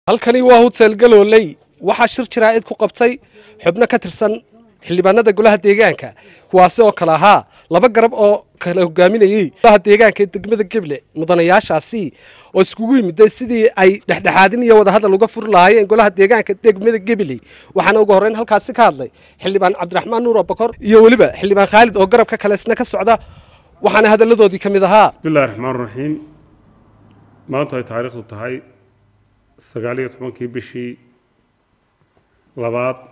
halkani waa hotel Galooley waxa shir jiraa'id ku qabtay xubno ka tirsan xildhibaanada golaha deegaanka kuwaas oo kala ahaa laba garab oo kala hogaaminayay golaha deegaanka degmada Gable mudanayaashaasi oo iskugu yimid sidii ay dhexdhexaadin iyo wada hadal uga furi lahaayeen golaha deegaanka degmada Gable waxaana ugu horeyn halkaas ka hadlay xildhibaan Cabdiraxmaan Nuur Bakar iyo waliba xildhibaan Khalid oo garabka kale isna ka socda waxaana hadaladoodii kamid ahaa bismillaahir rahmaanir rahiim maanta ay taariikhdu tahay 19 bishii labaad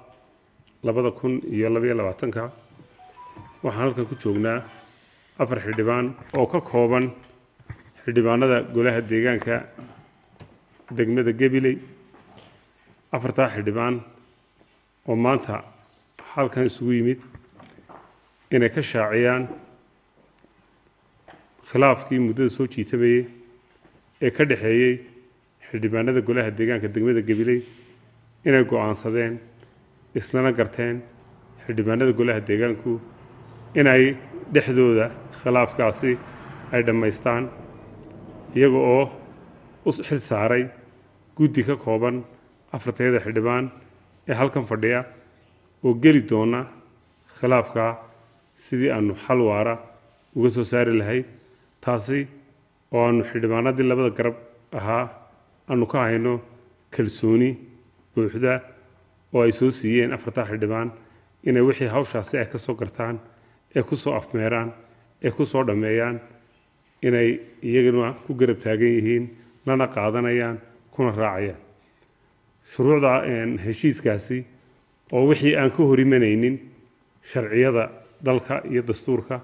2022 waxaan halkan ku joognaa afar xildhibaan oo ka kooban xildhibaanada golaha deegaanka degmada Gabiley afarta xildhibaan oo maanta halkan isugu yimid inay ka shaaciyaan khilaafkii muddada soo jiitamayay ee ka dhaxeeyay xildhibaanada golaha deegaanka degmada Gabiley inay go'aansadeen islana garteen xildhibaanada golaha deegaanku inay dhexdooda khilaafkaasi ay dhameystaan iyaga oo u xil saaray guddi ka kooban afarteeda xildhibaan ee halkan fadhiya oo geli doona khilaafka sidii aanu xal waara uga soo saari lahayd taasi oo aanu xildhibaanadii labada garab ahaa aanu ka hayno kalsooni buuxda oo ay soo siiyeen afarta xildhibaan inay wixii hawshaasi ay ka soo gartaan ee ku soo afmeeraan ee ku soo dhameeyaan inay iyaguna ku garab taagan yihiin lana qaadanayaan kuna raacayaan shuruucda heshiiskaasi oo wixii aan ka hor imanaynin sharciyada dalka iyo dastuurka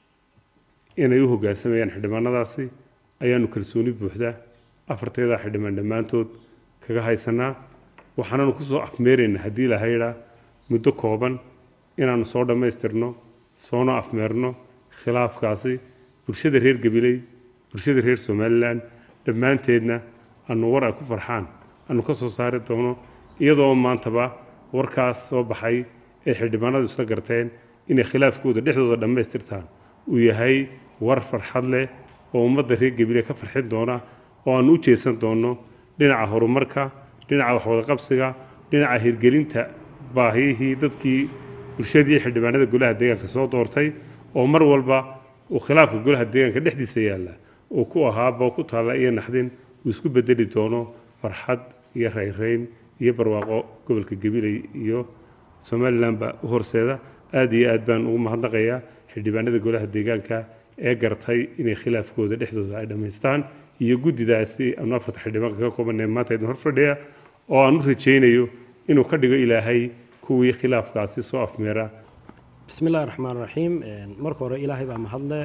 inay u hoggaansamayaan xildhibaanadaasi ayaanu kalsooni buuxda afarteeda xildhibaan dhammaantood kaga haysanaa waxaananu ku soo afmeeraynaa haddii la hayraa muddo kooban inaanu soo dhammaystirno soona afmeerno khilaafkaasi bulshada reer Gabiley bulshada reer Somaliland dhammaanteedna aanu war ay ku farxaan aanu ka soo saari doono iyadoo maantaba warkaas soo baxay ee xildhibaanadu isla garteen inay khilaafkooda dhexdooda dhammaystirtaan uu yahay war farxad leh oo ummadda reer Gabiley ka farxin doona oo aan u jeesan doono dhinaca horumarka dhinaca wax wada qabsiga dhinaca hirgelinta baahiyihii dadkii bulshadii xildhibaanada golaha deegaanka soo doortay oo mar walba uu khilaafka golaha deegaanka dhexdiisa yaala oo ku ahaaba ku taala iyo naxdin uu isku bedeli doono farxad iyo rayrayn iyo barwaaqo gobolka Gabiley iyo Somaliland ba horseeda aad iyo aad baan ugu mahadnaqayaa xildhibaanada golaha deegaanka ee gartay inay khilaafkooda dhexdooda ay dhameystaan iyo guddidaasi aanu afarta xildhibaan ka koobanay maanta idin hor fadhiya oo aan u rajaynayo inuu ka dhigo ilaahay kuwii khilaafkaasi soo afmeera bismillaahir rahmaanir rahiim marka hore ilaahay baa mahadle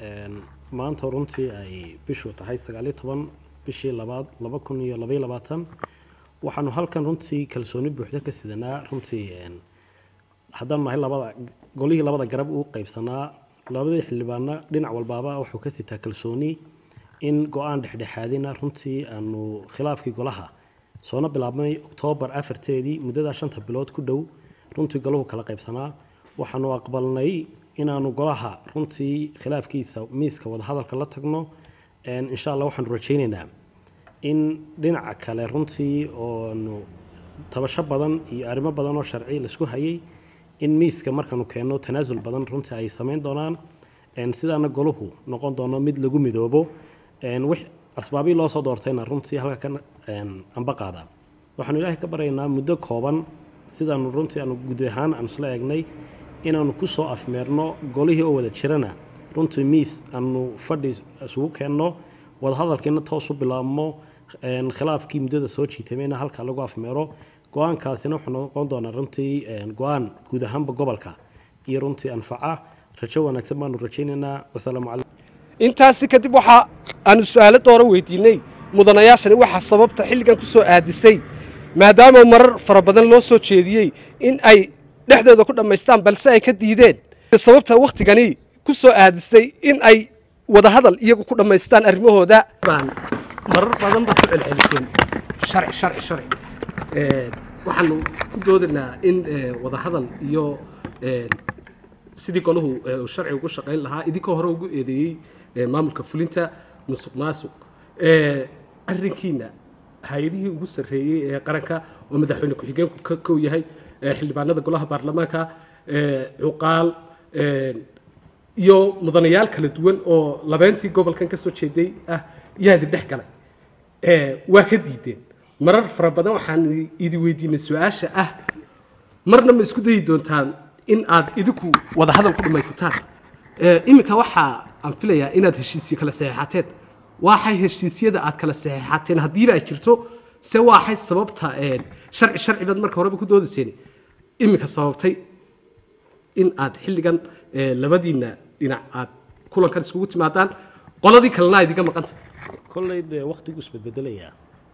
maanta runtii ay bishu tahay 19 bishii labaad 2022 waxaanu halkan runtii kalsooni buuxda ka sidanaa runtii haddaan nahay golihii labada garab u qaybsanaa labadii xildhibaana dhinac walbaaba wuxuu ka sitaa kalsooni in go'aan dhexdhexaadina runtii aanu khilaafkii golaha soona bilaabmay Oktoobar 4teedii muddada 5 bilood ku dhow runtii golahu kala qaybsanaa waxaanu aqbalnay inaanu golaha runtii khilaafkiisa miiska wada hadalka la tagno insha Allah waxaan rajaynaynaa in dhinaca kale runtii oo tabasho badan iyo arrimo badan oo sharci la isku hayay in miiska markaanu keeno tanaasul badan runtii ay sameyn doonaan sidaana golahu noqon doono mid lagu midoobo wix asbaabii loo soo doortayna runtii halka kan amba qaada waxaanu ilaahay ka baraynaa muddo kooban sidaanu runtii aanu guud ahaan aan isla eegnay inaanu ku soo afmeerno golihii oo wada jirana runtii miis aanu fadhi isugu keenno wada hadalkeena toos u bilaabmo khilaafkii muddada soo jiitamayna halka lagu afmeero go'aankaasina wuxuu noqon doonaa runtii go'aan guud ahaanba gobolka iyo runtii anfaca rajo wanaagsan baanu rajaynaynaa wassalaamu calaykum intaasi kadib waxa aanu su'aalo dooro weydiinay mudanayaashani waxa sababta xilligan ku soo aadisay maadaama marar fara badan loo soo jeediyay in ay dhexdooda ku dhameystaan balse ay ka diideen sababta waqtigani ku soo aadisay in ay wada hadal iyagu ku dhameystaan arrimahooda marar badan ba ku celceliseen sharci waxaanu ku doodinaa in wada hadal iyo sidii golahu sharci ugu shaqayn lahaa idinkoo hore ugu eedeeyay maamulka fulinta musuqmaasuq arrinkiina hay-adihii ugu sarreeyey ee qaranka oo madaxweyne ku-xigeenku ka kow yahay xildhibaanada golaha baarlamaanka cuqaal iyo mudanayaal kala duwan oo labeentii gobolkan ka soo jeeday yaadi dhex galay waa ka diideen marar fara badan waxaan idi weydiinay su-aasha marna ma isku dayi doontaan in aad idinku wada hadal ku dhamaysataan iminka waxaa aan filayaa inaad heshiisyo kala saxeexateen waxay heshiisyada aad kala saxeexateen haddiiba ay jirto se waxay sababta sharcibaad marka horeba ku doodayseen iminka sababtay in aad xilligan labadiina dhinac aad kulankan iskugu timaadaan qoladii kalena ay idiga maqanta kolley dee waqtigu isbedbedelayaa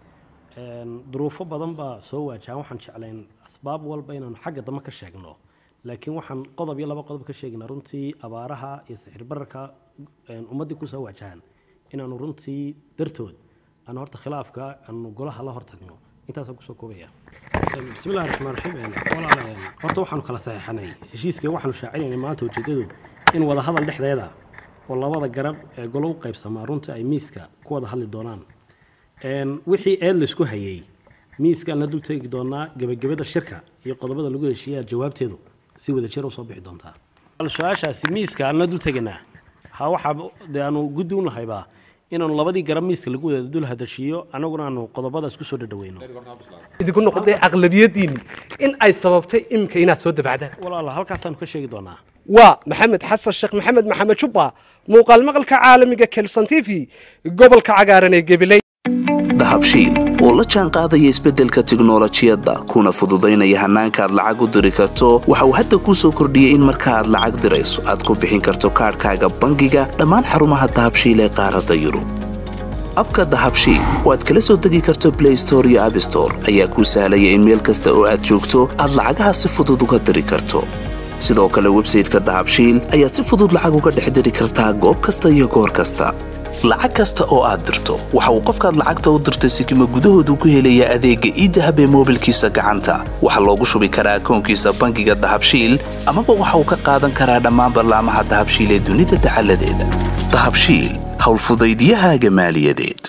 duruufo badan baa soo waajahan waxaan jeclayn asbaab walba inaanu xagga dambe ka sheegno laakiin waxaan qodob iyo laba qodob ka sheegnaa runtii abaaraha iyo sixir bararka ummaddii ku soo waajahan inaanu runtii dartood aanu horta khilaafka aanu golaha la hortagno intaasaan kusoo koobaya bismillahi raxmaan raxiim walaal horta waxaanu kala saxeexanay heshiiska waxaanu shaacinaynay maanta ujeedadu in wada hadal dhexdeeda oo labada garab ee golo u qaybsamaa runtii ay miiska ku wada hadli doonaan wixii eed laysku hayay miiskaan la dul tegi doonaa gebagabada shirka iyo qodobada lagu heshiiyaa jawaabteedu si wada jir u soo bixi doontaa su-aashaasi miiska aan la dul teganaa waxaa dee aanu guddi u nahaybaa inaanu labadii garab miiska lagu wada dul hadashiiyo annaguna aanu qodobadaas ku soo dhadhaweyno idinku noqday aqlabiyadiinni in ay sababtay iminka inaad soo dafacdaan walaala halkaasaanu ka sheegi doonaa waa maxamed xasan sheekh maxamed maxamed jubba muuqaal maqalka caalamiga kelson t v gobolka cagaaran ee gabiley dahabshiil oo la jaan qaadaya isbeddelka tiknolojiyadda kuna fududaynaya hannaanka aad lacag u diri karto waxa uu hadda kuu soo kordhiyey in marka aad lacag dirayso aad ku bixin karto kaadhkaaga bangiga dhammaan xarumaha dahabshiil ee qaaradda yurub abka dahabshiil oo aad kala soo degi karto blay store iyo abstore ayaa kuu sahlaya in meel kasta oo aad joogto aad lacagaha si fudud uga diri karto sidoo kale websayteka dahabshiil ayaad si fudud lacag uga dhex diri kartaa goob kasta iyo goor kasta lacag kasta oo aad dirto waxa uu qofkaad lacagta u dirtay sikima gudahoodu ku helayaa adeegga idahab ee moobilkiisa gacanta waxaa loogu shubi karaa akoonkiisa bangiga dahabshiil amaba waxa uu ka qaadan karaa dhammaan barlaamaha dahabshiil ee dunida dacaladeeda dahabshiil howlfudaydiyahaaga maaliyadeed